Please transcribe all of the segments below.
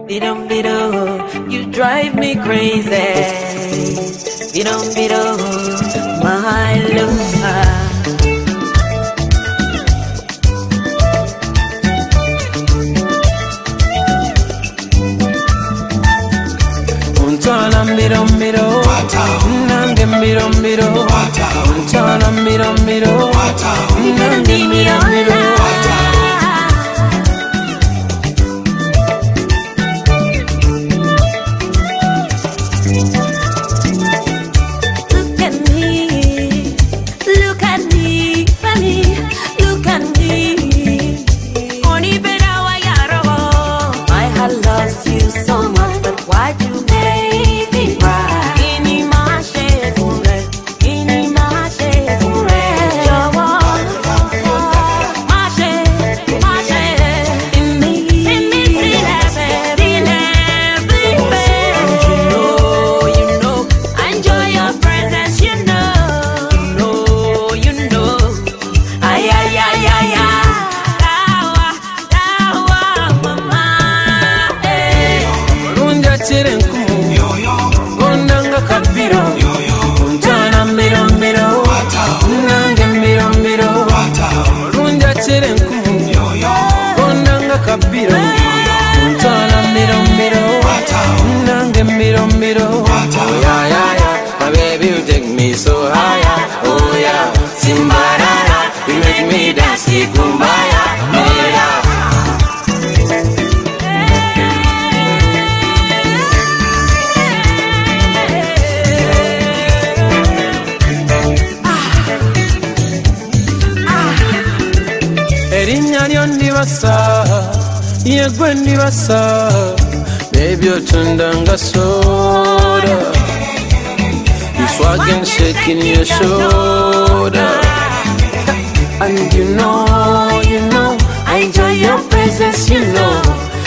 Bido, you drive me crazy. Bido, my love. Untana miro, nange miro, untana miro, nange miro. Miro, oh yeah, my baby you take me so higher, oh yeah, Simbarara, you make me dance, kumbaya, yeah. Erinyani ondi basa, yegwendi basa. Baby, you're tundanga soda. You swaggin' shaking your shoulder. And you know, I enjoy your presence, you know.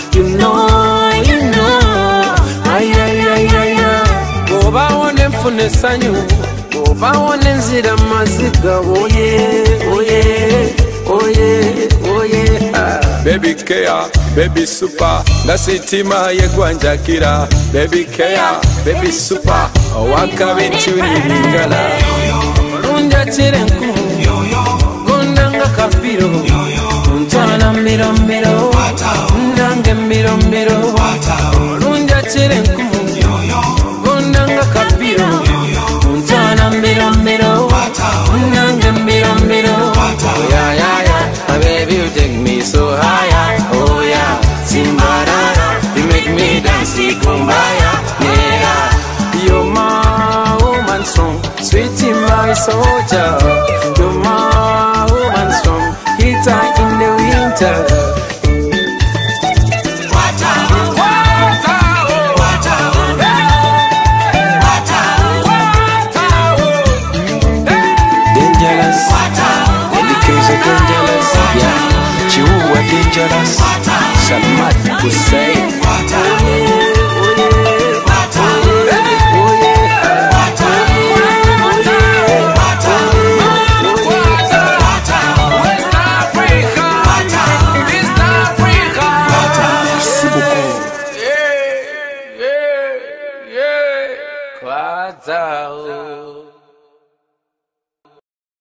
Oba wone mfune sanyu, oba wone nzira maziga, oh yeah. Baby care, baby super, ngasitima yegwanjakira. Baby care, baby super, owaka bituni lingala. Lunja chirenku, gondanga kapiro. Untana miro, nange miro. Lunja chirenku, gondanga kapiro. Untana miro, nange miro. Yeah, my baby you take me so higher, oh yeah, Simbarara, you make me dance, kumbaya, yeah. You're my woman song, sweetie my soldier. You're my woman song, heater in the winter. Dangerous, Salmat Hussein.